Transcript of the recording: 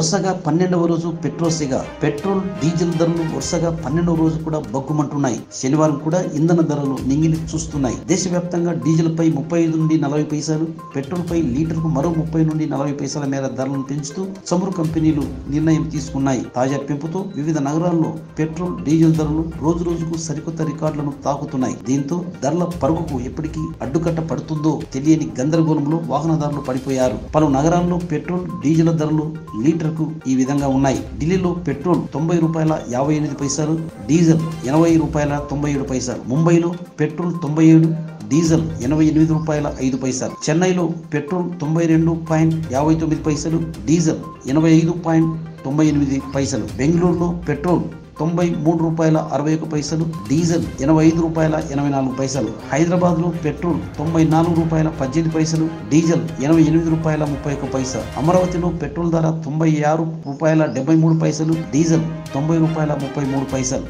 వరుసగా 12వ రోజు petrol diesel ధరలు వరుసగా 12వ రోజు కూడా బగ్గుమంటున్నాయి. శనివారం కూడా ఇంధన ధరలు నింగిని చూస్తున్నాయి. దేశవ్యాప్తంగా డీజిల్ పై 35 నుండి 40 పైసలు, పెట్రోల్ పై లీటర్కు మరో 30 నుండి 40 పైసల మేర ధరలను పెంచుతూ చమురు కంపెనీలు నిర్ణయం తీసుకున్నాయి. తాజా పెంపుతో వివిధ నగరాల్లో పెట్రోల్ డీజిల్ ధరలు రోజు రోజుకు సరికొత్త రికార్డులను తాకుతున్నాయి. దీంతో ధరల పరుగుకు ఎప్పటికీ అడ్డుకట్ట పడుతుందో తెలియని గందరగోళంలో వాహనదారులు పడిపోయారు. పలు నగరాల్లో పెట్రోల్ డీజిల్ ధరలు లీటర్కు ఈ విధంగా ఉన్నాయి. ఢిల్లీలో పెట్రోల్ ₹90.58, డీజిల్ ₹80.97. ముంబైలో పెట్రోల్ 97, డీజిల్ ₹88.05. చెన్నైలో పెట్రోల్ 92.59, డీజిల్ 85.98. బెంగళూరులో పెట్రోల్ ₹93.61, డీజిల్ ₹85.84. హైదరాబాద్ లో పెట్రోల్ ₹94.18, డీజిల్ ₹88.31. అమరావతిలో పెట్రోల్ ధర ₹96.73, డీజిల్ ₹90.33.